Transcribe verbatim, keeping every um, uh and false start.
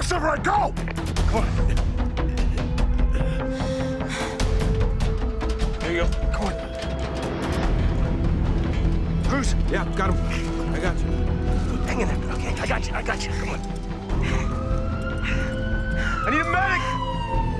severide, go! Come on. There you go. Come on. Cruz. Yeah, got him. I got you. Hang in there. Okay, I got you. I got you. Come on. I need a medic!